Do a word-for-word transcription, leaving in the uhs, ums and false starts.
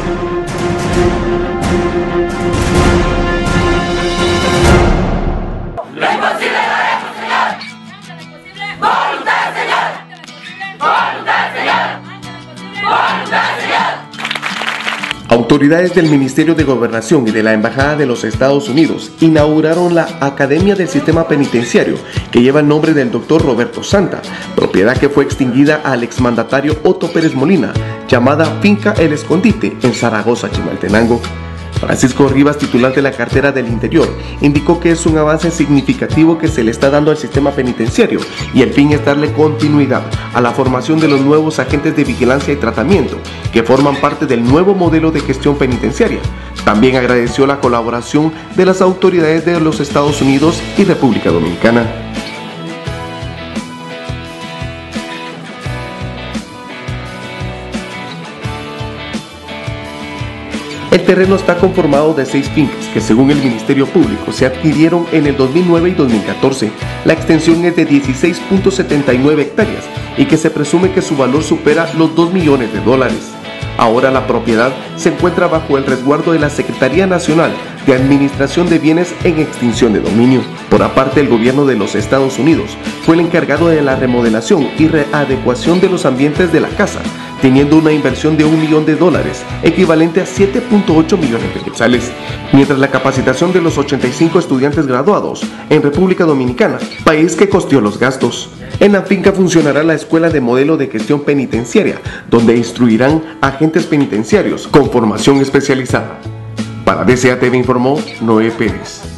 Autoridades del Ministerio de Gobernación y de la Embajada de los Estados Unidos inauguraron la Academia del Sistema Penitenciario, que lleva el nombre del doctor Roberto Santa, propiedad que fue extinguida al exmandatario Otto Pérez Molina, llamada Finca El Escondite en Zaragoza, Chimaltenango. Francisco Rivas, titular de la cartera del Interior, indicó que es un avance significativo que se le está dando al sistema penitenciario y el fin es darle continuidad a la formación de los nuevos agentes de vigilancia y tratamiento que forman parte del nuevo modelo de gestión penitenciaria. También agradeció la colaboración de las autoridades de los Estados Unidos y República Dominicana. El terreno está conformado de seis fincas que, según el Ministerio Público, se adquirieron en el dos mil nueve y dos mil catorce. La extensión es de dieciséis punto setenta y nueve hectáreas y que se presume que su valor supera los dos millones de dólares. Ahora la propiedad se encuentra bajo el resguardo de la Secretaría Nacional de Administración de Bienes en Extinción de Dominio. Por aparte, el gobierno de los Estados Unidos fue el encargado de la remodelación y readecuación de los ambientes de la casa, teniendo una inversión de un millón de dólares, equivalente a siete punto ocho millones de quetzales, mientras la capacitación de los ochenta y cinco estudiantes graduados en República Dominicana, país que costeó los gastos. En la finca funcionará la Escuela de Modelo de Gestión Penitenciaria, donde instruirán agentes penitenciarios con formación especializada. Para D C A T V informó Noé Pérez.